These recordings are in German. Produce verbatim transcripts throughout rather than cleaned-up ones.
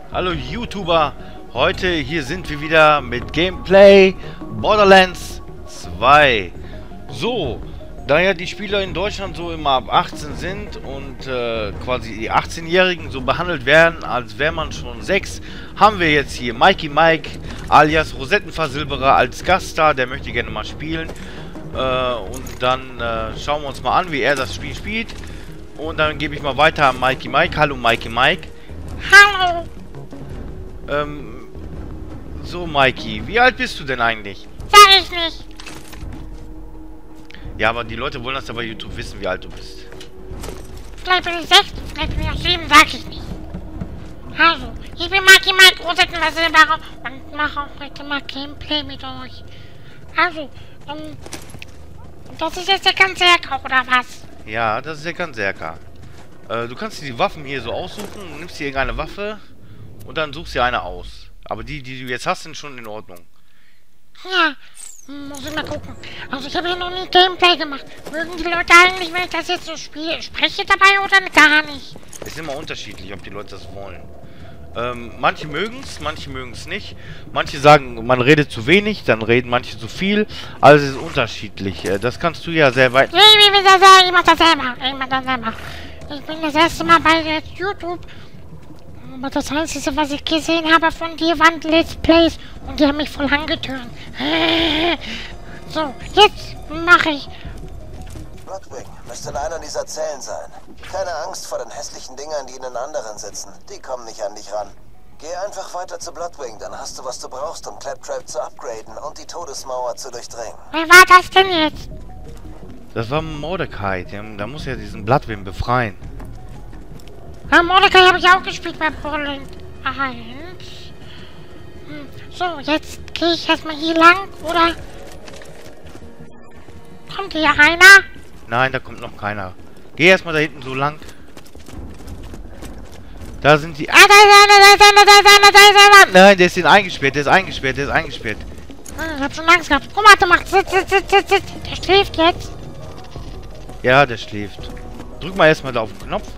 Hallo YouTuber, heute hier sind wir wieder mit Gameplay Borderlands zwei. So, da ja die Spieler in Deutschland so immer ab achtzehn sind und äh, quasi die achtzehnjährigen so behandelt werden, als wäre man schon sechs, haben wir jetzt hier Mikey Mike alias Rosettenversilberer als Gaststar, der möchte gerne mal spielen. Äh, und dann äh, schauen wir uns mal an, wie er das Spiel spielt. Und dann gebe ich mal weiter an Mikey Mike. Hallo Mikey Mike. Hallo. Ähm, so Mikey, wie alt bist du denn eigentlich? Sag ich nicht. Ja, aber die Leute wollen das ja bei YouTube wissen, wie alt du bist. Vielleicht bin ich sechs, vielleicht bin ich auch sieben, sag ich nicht. Also, ich bin Mikey Mike, Rosettenversilberer und mache auch heute mal Gameplay mit euch. Also, ähm, das ist jetzt der ganze Hacker, oder was? Ja, das ist der Ganserker. Äh, du kannst dir die Waffen hier so aussuchen, nimmst dir irgendeine Waffe und dann suchst dir eine aus. Aber die, die du jetzt hast, sind schon in Ordnung. Ja, muss ich mal gucken. Also ich habe ja noch nie Gameplay gemacht. Mögen die Leute eigentlich, wenn ich das jetzt so spiele, spreche dabei oder gar nicht? Es ist immer unterschiedlich, ob die Leute das wollen. Ähm, manche mögen es, manche mögen es nicht. Manche sagen, man redet zu wenig, dann reden manche zu viel. Also es ist unterschiedlich. Äh, das kannst du ja selber... Ich, ich, ich, ich mach das selber. Ich mach das selber. Ich bin das erste Mal bei YouTube. Aber das Einzige, was ich gesehen habe von dir, waren Let's Plays. Und die haben mich voll angetörnt. So, jetzt mache ich... Bloodwing müsste in einer dieser Zellen sein. Keine Angst vor den hässlichen Dingern, die in den anderen sitzen. Die kommen nicht an dich ran. Geh einfach weiter zu Bloodwing, dann hast du, was du brauchst, um Claptrap zu upgraden und die Todesmauer zu durchdringen. Wer war das denn jetzt? Das war Mordecai, der, der muss ja diesen Bloodwing befreien. Ja, Mordecai habe ich auch gespielt bei Borderlands eins. Hm, so, jetzt gehe ich erstmal hier lang, oder? Kommt hier einer? Nein, da kommt noch keiner. Geh erstmal da hinten so lang. Da sind die... Ah, da ist einer, da ist einer, da ist einer, da ist einer. Nein, der ist eingesperrt, der ist eingesperrt, der ist eingesperrt. Hm, ich hab schon Angst gehabt. Guck mal, der macht sitz, sitz, sitz, sitz, sitz. Der schläft jetzt. Ja, der schläft. Drück mal erstmal da auf den Knopf.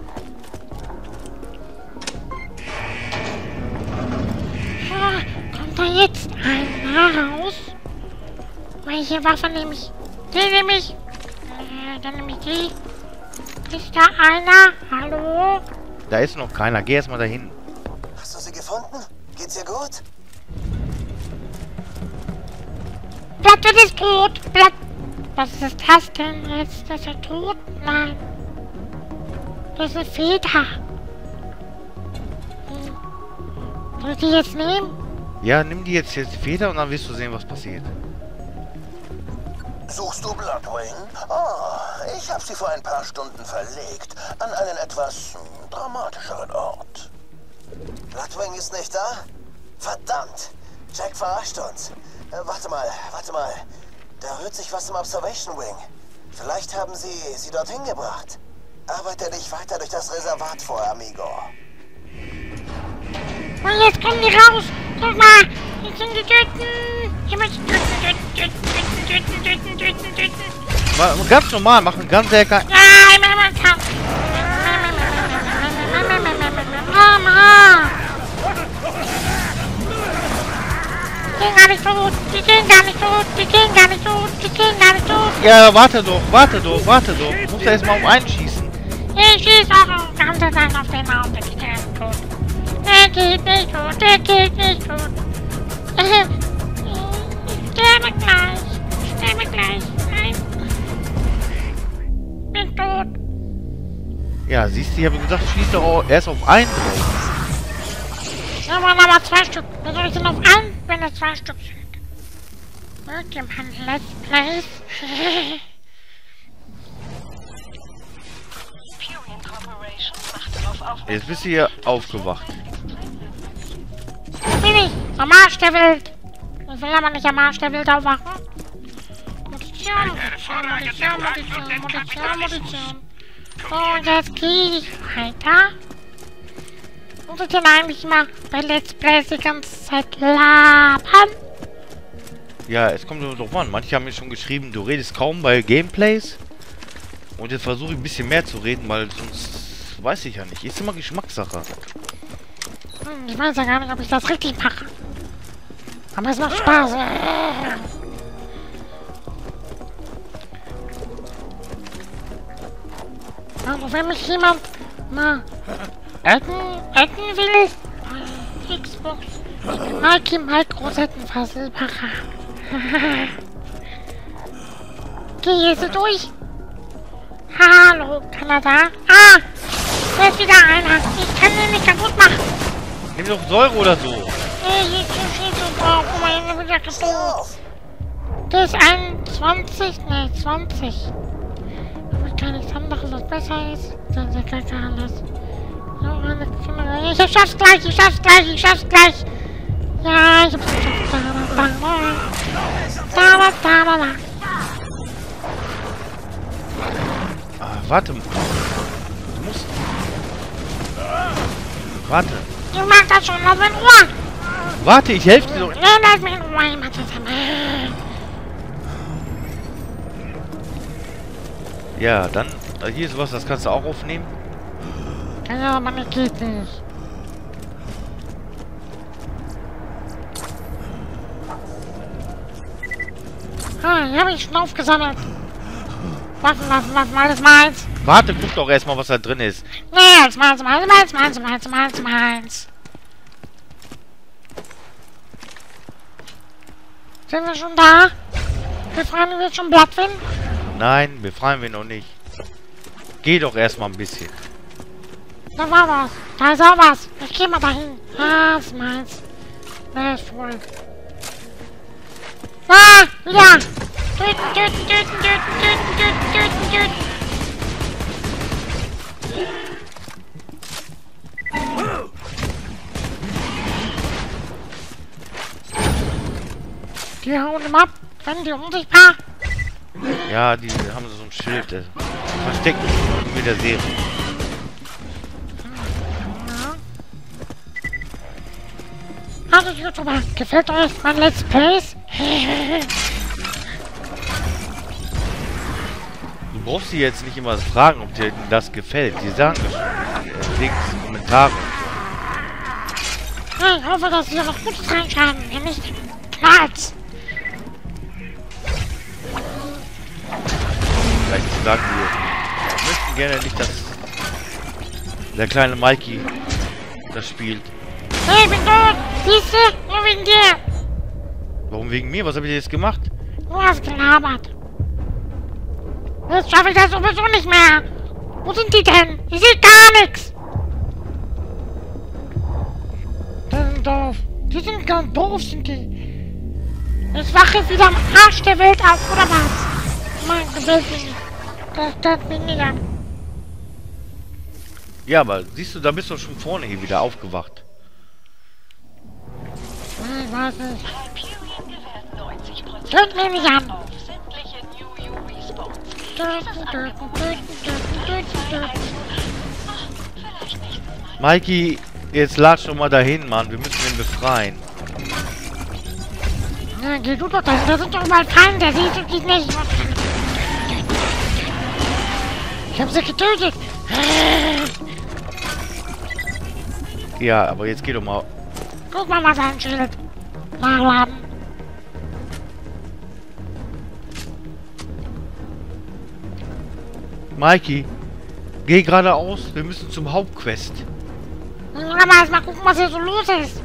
Ah, kommt da jetzt einer raus? Welche Waffe nehme ich? Die nehme ich. Äh, dann nehme ich die. Ist da einer? Hallo? Da ist noch keiner. Geh erstmal dahin. Hast du sie gefunden? Geht's ihr gut? Blatt ist tot. Blatt. Was ist das denn jetzt? Ist er tot? Nein. Das ist eine Feder. Hm. Soll ich die jetzt nehmen? Ja, nimm die jetzt jetzt die Feder und dann wirst du sehen, was passiert. Suchst du Bloodwing? Oh, ich habe sie vor ein paar Stunden verlegt. An einen etwas hm, dramatischeren Ort. Bloodwing ist nicht da? Verdammt! Jack verarscht uns. Äh, warte mal, warte mal. Da rührt sich was im Observation Wing. Vielleicht haben sie sie dorthin gebracht. Arbeite dich weiter durch das Reservat vor, Amigo. Und jetzt kommen die raus. Guck mal. Jetzt sind die töten. Ich muss töten, töten, töten, töten, töten, töten, töten, töten. Mal, ganz normal, mach einen Ganserker. Nein, Mama, komm. Mama. Die gehen gar nicht tot. Die gehen gar nicht tot. Die gehen gar nicht tot. Die gehen gar nicht tot. Ja, warte doch, warte doch, warte doch. Du musst ja erstmal auf einen schießen. Ich schieße auch auf ganze Zeit auf den Auto. Die gehen nicht tot. Der geht nicht tot. Der geht nicht tot. Ich sterbe gleich. Ich sterbe gleich. Nein. Bin tot. Ja, siehst du, ich habe gesagt, schieß doch erst auf einen drauf. Da waren aber zwei Stück. Wie soll ich denn auf einen, wenn es zwei Stück sind? Mögt ihr mal Let's Plays? Jetzt bist du hier aufgewacht. Wo bin ich? Am Arsch der Welt. Ich will aber nicht am Arsch der Welt aufwachen. Munition, Munition, Munition, Munition, Munition, Munition. So, und jetzt gehe ich weiter. Muss ich denn eigentlich immer bei Let's Plays die ganze Zeit labern? Ja, es kommt nur drauf an. Manche haben mir schon geschrieben, du redest kaum bei Gameplays. Und jetzt versuche ich ein bisschen mehr zu reden, weil sonst weiß ich ja nicht. Ist immer Geschmackssache. Hm, ich weiß ja gar nicht, ob ich das richtig mache. Aber es macht Spaß. Also wenn mich jemand mal adden, adden will, äh, Xbox, Mikey Mike Rosettenversilberer. Geh hier so durch. Hallo, Kanada. Ah, da ist wieder einer. Ich kann den nicht kaputt machen. Nimm doch Säure oder so. Ich steht so drauf. Guck mal, hier wird ja kaputt. Das ist einundzwanzig, ne, zwanzig. Aber gar nichts anderes, was besser ist. Dann ist ja gar alles. Ich schaff's gleich, ich schaff's gleich, ich schaff's gleich. Ja, ich hab's geschafft. Da, da, da, da, da, da, da. Ah, warte. Du musst... Warte. Ich mach das schon, lass mich in Ruhe. Warte, ich helfe dir doch. Ja, lass mich in Ruhe, ich mach das immer. Ja, dann... Hier ist was, das kannst du auch aufnehmen. Ja, aber das geht nicht. Ah, hier habe ich schon aufgesammelt. Waffen, Waffen, Waffen, alles meins. Warte, guck doch erstmal, was da drin ist. Nee, alles meins, meins, meins, meins, meins, meins, meins. Sind wir schon da? Befreien wir jetzt schon Bloodwind? Nein, befreien wir noch nicht. Geh doch erstmal ein bisschen. Da war was. Da ist auch was. Ich geh mal dahin. Ah, das ist meins. Der ist voll. Ah, wieder. Töten, töten, töten, töten, töten, töten, töten, töten. Die hauen ihm ab. Wenn die unsichtbar. Ja, die haben so ein Schild. äh, Versteckt mit der Serie. Hallo YouTuber, gefällt euch mein Let's Plays? Du brauchst sie jetzt nicht immer fragen, ob dir das gefällt. Die sagen das schon. Links, Kommentare. Ja, ich hoffe, dass ihr noch Gutes reinschreiben, wenn nicht knallt. Vielleicht sagen wir, wir möchten gerne nicht, dass der kleine Mikey das spielt. Hey, ich bin tot! Siehst du? Nur wegen dir! Warum wegen mir? Was habe ich jetzt gemacht? Du hast gelabert. Jetzt schaffe ich das sowieso nicht mehr. Wo sind die denn? Ich sehe gar nichts. Die sind doof. Die sind ganz doof, sind die. Jetzt wache ich wieder am Arsch der Welt auf, oder was? Mann, gefällt mir nicht. Das stört mich nicht an. Ja, aber siehst du, da bist du schon vorne hier wieder aufgewacht. Ich weiß nicht. Töten wir mich an. Töten, töten, töten, töten, töten, töten. Mikey, jetzt latsch doch mal dahin, Mann. Wir müssen ihn befreien. Ja, geh du doch dahin. Da sind doch überall Feinde. Siehst du die nicht? Ich hab sie getötet. Ja, aber jetzt geh doch mal. Guck mal, was ein Schild. Nachladen. Mikey, geh geradeaus. Wir müssen zum Hauptquest. Aber erst mal gucken, was hier so los ist.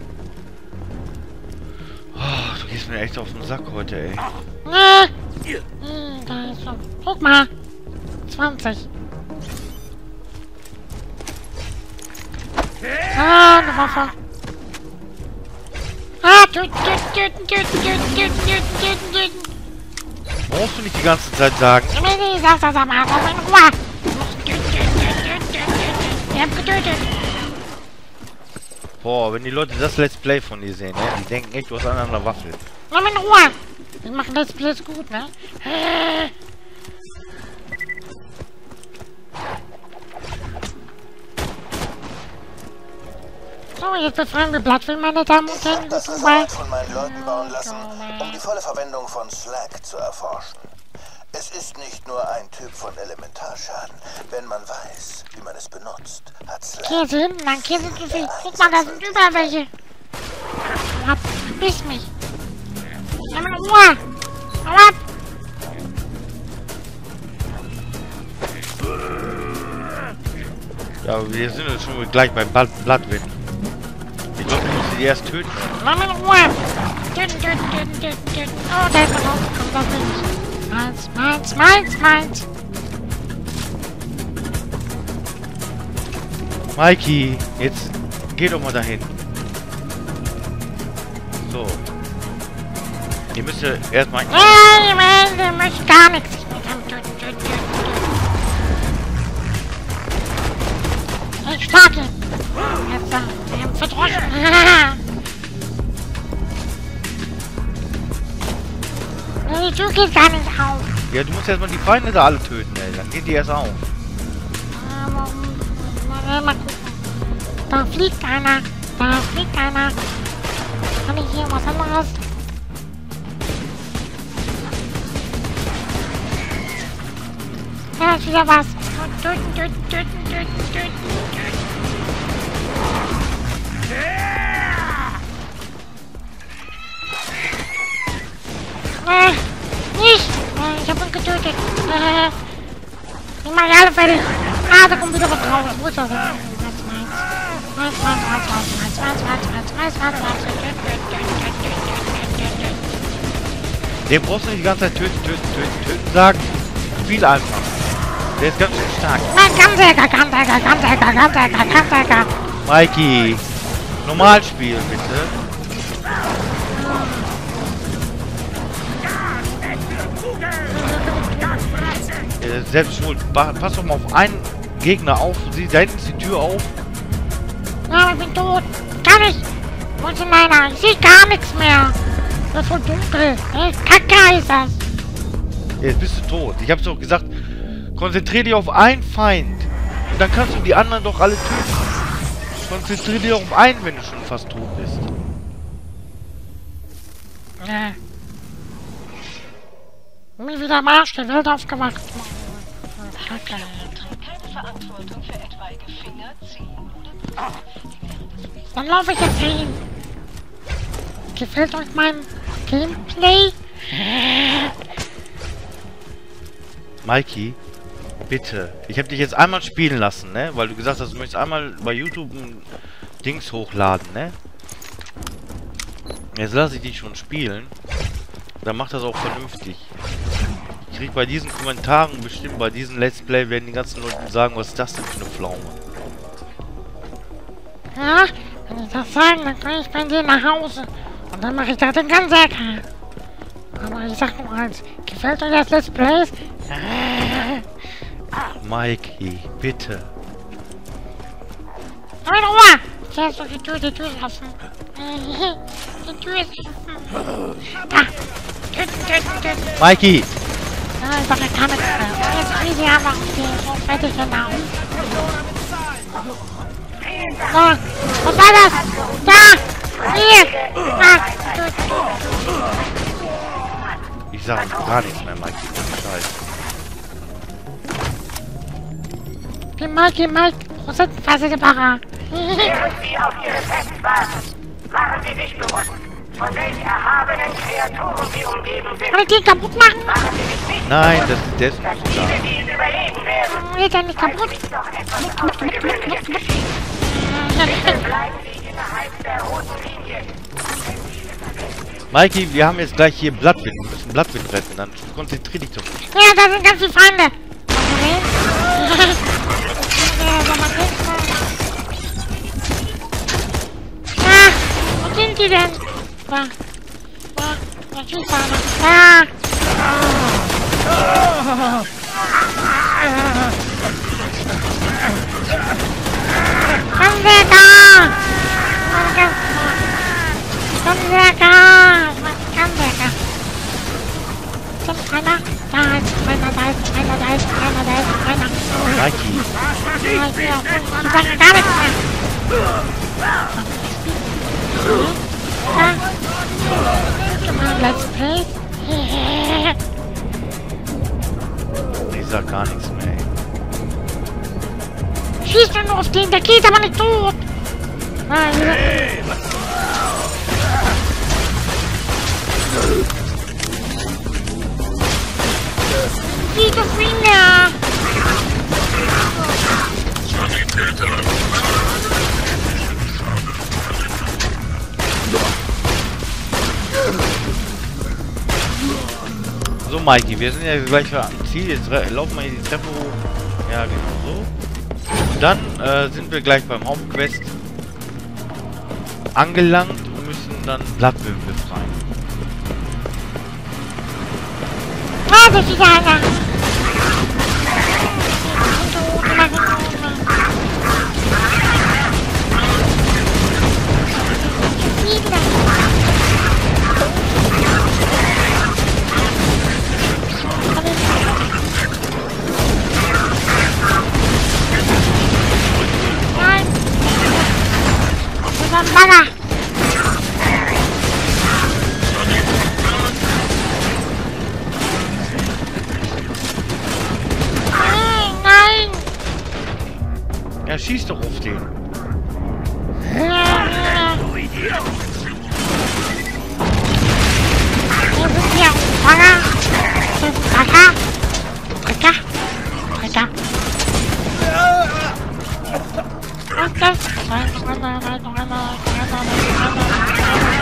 Oh, du gehst mir echt auf den Sack heute, ey. Nee. Hm, da ist so. Guck mal. zwanzig. Ah, eine Waffe. Ah, töten, töten, töten, töten, töten, töten, töten, töten, töten. Brauchst du nicht die ganze Zeit sagen? Nee, nee, ich sag das aber. Lass mich in Ruhe. Töten, töten, töten, töten, töten. Ich hab getötet. Boah, wenn die Leute das Let's Play von dir sehen, ne? Die denken echt, du hast an einer Waffe. Lass mich in Ruhe. Ich mach Let's Plays gut, ne? So, jetzt befreien wir Bloodwind, meine Damen und Herren. Das Reservat von meinen Leuten bauen lassen, um die volle Verwendung von Slag zu erforschen. Es ist nicht nur ein Typ von Elementarschaden. Wenn man weiß, wie man es benutzt, hat's Hier ist hinten lang, hier sind zu viel. Guck mal, da sind überall welche. Hau ab, biss mich. Lass mich in Ruhe. Hau ab. Ja, wir sind jetzt schon gleich beim Bloodwind. Ich glaube, wir müssen die erst töten. Lass mich in Ruhe. Töten, töten, töten, töten, töten. Oh, da ist was rausgekommen, das will ich. Meins, meins, meins, meins. Mikey, jetzt geh doch mal dahin. So. Ihr müsst ja erstmal... Nein, nein, der möchte gar nichts. Ich will töten, töten, töten, töten. Ich schlag ihn. Jetzt, wir haben verdroschen. Nee, die Tür geht gar nicht auf. Ja, du musst erstmal die Feinde da alle töten, ey. Dann gehen die erst auf. Aber, mal, mal gucken. Da fliegt einer. Da fliegt einer. Kann ich hier was anderes? Da ist wieder was. Töten, töten, töten, töten, töten, töten. Äh, nicht! Äh, ich hab ihn getötet. Äh, ich mach alle fertig. Ah, da kommt wieder was drauf. Wo ist das? Meins, meins, meins, meins, meins, meins, meins, meins, meins, meins. Den brauchst du nicht die ganze Zeit töten, töten, töten, töten sagen. Viel einfach. Der ist ganz schön stark. Mein Ganzsäger, Ganzsäger, Ganzsäger, Ganzsäger, Ganzsäger. Mikey, normal spielen, bitte. Äh, selbst schuld. Pass doch mal auf einen Gegner auf. Sieh, da hinten ist die Tür auf. Ja, ich bin tot. Kann ich. Wo ist denn meiner? Ich sehe gar nichts mehr. Das ist voll dunkel. Echt Kacke ist das. Jetzt bist du tot. Ich hab's doch gesagt, konzentrier dich auf einen Feind. Und dann kannst du die anderen doch alle töten. Konzentrier dich auf einen, wenn du schon fast tot bist. Ja. Mir wieder am Arsch der Welt aufgewacht. Kacke. Keine Verantwortung für etwaige Finger ziehen oder Dann laufe ich jetzt hin. Gefällt euch mein Gameplay? Mikey, bitte. Ich habe dich jetzt einmal spielen lassen, ne? Weil du gesagt hast, du möchtest einmal bei YouTube ein Dings hochladen, ne? Jetzt lasse ich dich schon spielen. Dann mach das auch vernünftig. Ich krieg bei diesen Kommentaren bestimmt, bei diesen Let's Play werden die ganzen Leute sagen, was ist das denn für eine Pflaume? Ja, wenn ich das sage, dann kann ich bei dir nach Hause. Und dann mache ich da den Ganzsäger. Aber ich sag nur eins, gefällt euch das Let's Play? Mikey, bitte. Meine Ruhe! Ich hast doch die Tür, die Tür ist offen. Die Tür ist offen. Da! Töten, töten, töten! Mikey! Ja, ich sag, ich kann nichts mehr. Oh, jetzt kriege ich aber so fertig genau. Da! Was war das? Da! Hier! Da! Töten! Ich sag gar nichts mehr, Mikey. Scheiße. Die Mikey, Mike, Rosettenversicherer. Während Sie auf Ihre Tests warten, machen Sie sich bewusst, von welchen erhabenen Kreaturen Sie umgeben sind. Kann ich den kaputt machen? Machen Sie sich nicht Nein, das ist der ist dass nicht viele da. dies überleben werden. Geht er nicht kaputt? Ist doch etwas Außergewöhnliches geschehen. Bleiben Sie innerhalb der roten Linie. Mikey, wir haben jetzt gleich hier Bloodwind. Wir müssen Bloodwind retten. Dann konzentrier dich doch. Ja, da sind ganz viele Feinde. Okay. Ja, soll man nicht mal. Ah, wo sind die denn? Da. Da. Da schießt einer. Da. Ganzsäger! Ganzsäger! Ganzsäger! Ist das einer? Da ist einer, da ist einer, da ist einer, da ist einer. Mikey. Ja, ich will auch nicht. Ich sage gar nichts mehr. Ja. Guck mal, Let's Play. losgehen, der geht aber nicht tot. Nein. Wie du Finger. So, Mikey, wir sind ja gleich am Ziel. Jetzt laufen wir hier die Treppe hoch. Ja, genau so. Und dann äh, sind wir gleich beim Hauptquest angelangt und müssen dann Bloodwind befreien. Ah, das ist einer. Bagger! Nein! Ja, schieß doch auf den. Du Idiot! Wir sind hier Bagger! Das ist Bagger! Drücker! Drücker! Und das! Nein, noch einmal, nein, noch einmal, noch einmal, noch einmal, noch einmal.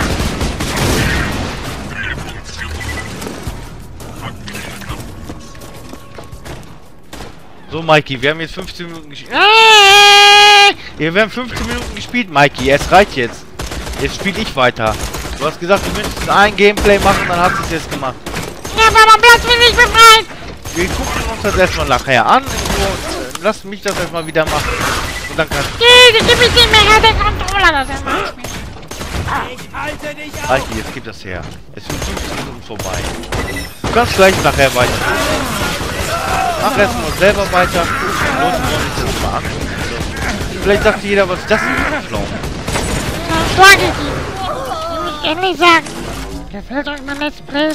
So, Mikey, wir haben jetzt fünfzehn Minuten gespielt. Ja, wir haben fünfzehn Minuten gespielt, Mikey. Es reicht jetzt. Jetzt spiele ich weiter. Du hast gesagt, du möchtest ein Gameplay machen, dann hast du es jetzt gemacht. Ja, aber mein Platz will nicht befreit! Wir gucken uns das erstmal nachher an. So, lass mich das erstmal wieder machen. Und dann kannst Nee, das gib ich nicht mehr her, der Controller, das er macht. Ich halte dich auf! Mikey, jetzt gib das her. Es sind fünfzehn Minuten vorbei. Du kannst gleich nachher weiter. Mach erstmal selber weiter. Leute wollen sich das mal angucken. So. Vielleicht sagt jeder, was ist das denn für ein Schlauch? Dann schlage ich ihn. Ich muss endlich sagen. Gefällt euch mein Let's Play?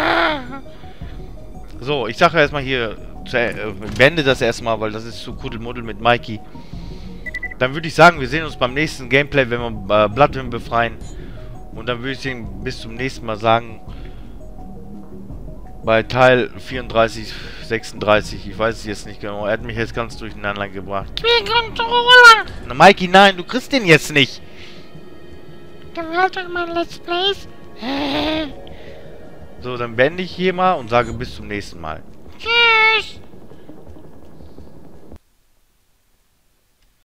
So, ich sage erstmal hier, äh, wende das erstmal, weil das ist zu Kuddelmuddel mit Mikey. Dann würde ich sagen, wir sehen uns beim nächsten Gameplay, wenn wir äh, Bloodwind befreien. Und dann würde ich den bis zum nächsten Mal sagen, bei Teil vierunddreißig, sechsunddreißig, ich weiß es jetzt nicht genau, er hat mich jetzt ganz durcheinander gebracht. Wie Controller. Na Mikey, nein, du kriegst den jetzt nicht. Gefällt euch mein Let's Plays? So, dann beende ich hier mal und sage bis zum nächsten Mal.